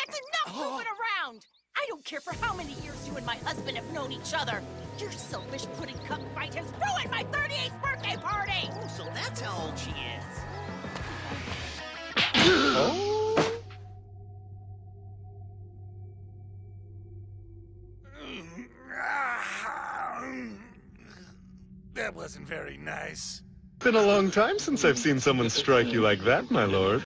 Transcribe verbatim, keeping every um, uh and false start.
That's enough moving around! I don't care for how many years you and my husband have known each other. Your selfish pudding cup fight has ruined my thirty-eighth birthday party! Oh, so that's how old she is. Oh? That wasn't very nice. Been a long time since I've seen someone strike you like that, my lord.